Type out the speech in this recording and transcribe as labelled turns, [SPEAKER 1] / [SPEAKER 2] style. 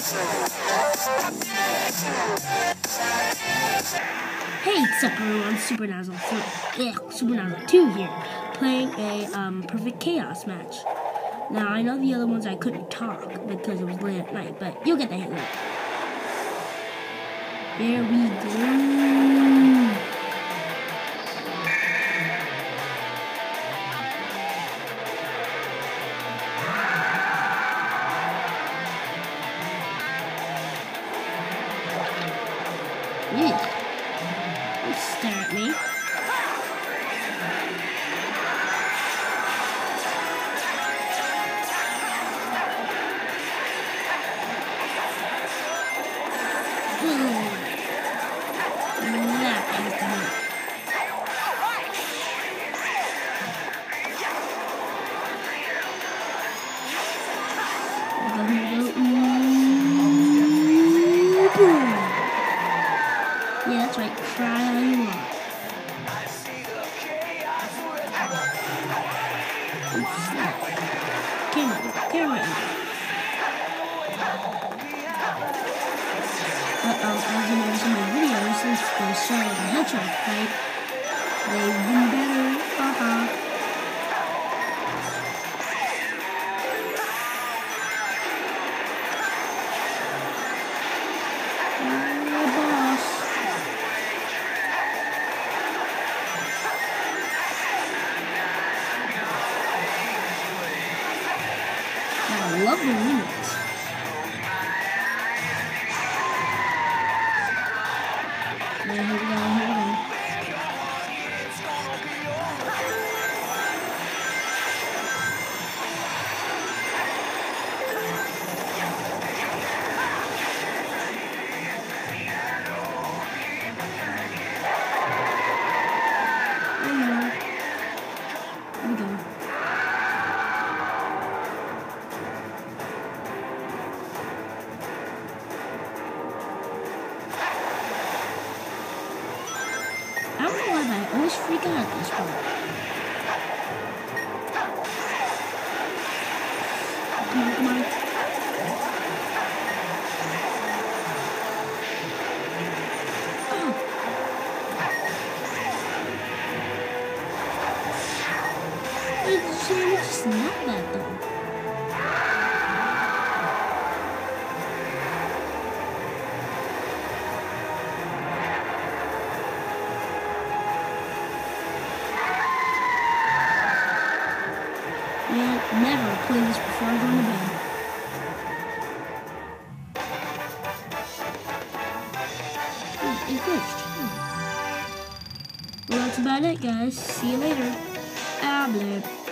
[SPEAKER 1] Hey, what's up everyone, Super Nozzle 2 here, playing a Perfect Chaos match. Now, I know the other ones I couldn't talk because it was late at night, but you'll get the hint later. There we go. Don't stare at me. That has to hurt. Yeah, that's right. Cry all you want. Camera. As you notice in my videos, since the Sonic the Hedgehog fight, they've been better. Haha. I love the remix. Here we go. I don't know why, but I always freak out at this part. Come on. Oh. It's just not that though. Man, never play this before I go to bed. It glitched. Well, that's about it, guys. See you later. Blip.